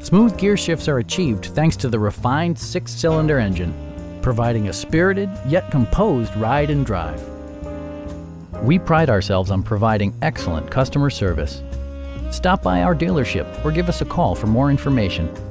Smooth gear shifts are achieved thanks to the refined 6-cylinder engine, providing a spirited yet composed ride and drive. We pride ourselves on providing excellent customer service. Stop by our dealership or give us a call for more information.